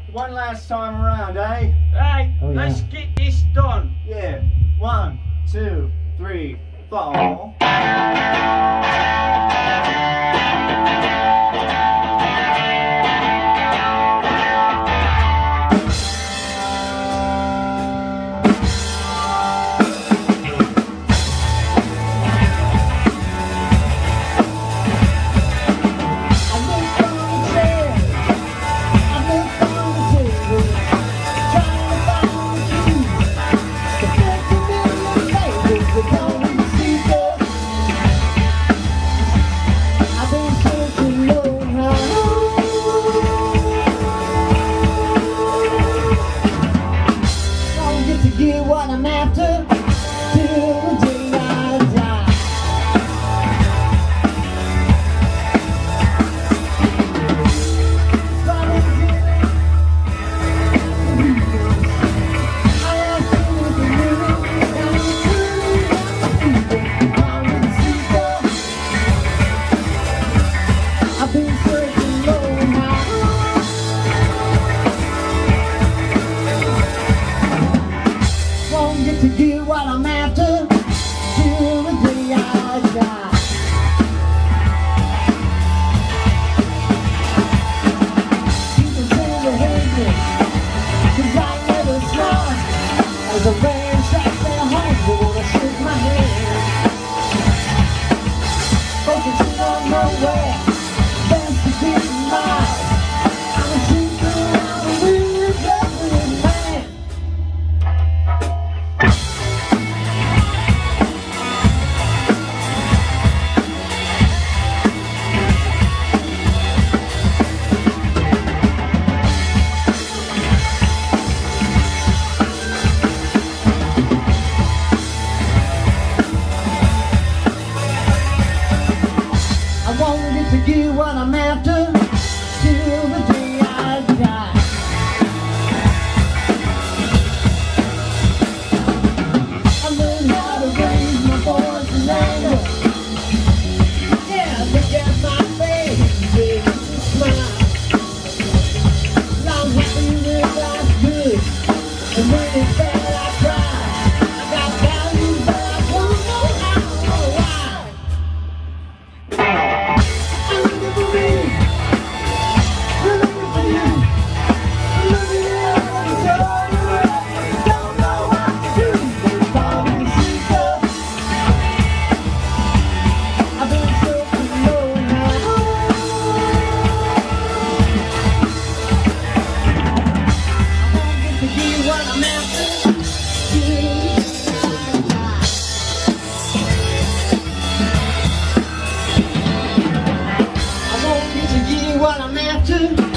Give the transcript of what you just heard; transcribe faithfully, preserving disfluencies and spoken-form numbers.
one last time around, eh? Hey, Oh, yeah. let's get this done. Yeah. One, two, three, four. Get what I'm after till the day I die. But it's I have to live the living and it's true. I've been searching low now. Won't get to get what I'm after till the day I die. People say they hate me, 'cause I never smile. As a band shakes their hands, they wanna shake my hand. Focusing on nowhere, best to get miles. I'm a shooter, I'm a real desperate man. I won't get to get what I'm after till the day I die. I learned how to raise my voice in anger. Yeah, look at my face, baby, smile. I'm happy when life's good, and when it's bad I cry. I got values but I don't know how or why. I'm looking for me, I'm looking for you, I'm looking at all the time. Don't know what to do, they call me Reseda. I've been searching low now. I won't get to get what I'm after till I die. I won't get to get what I'm after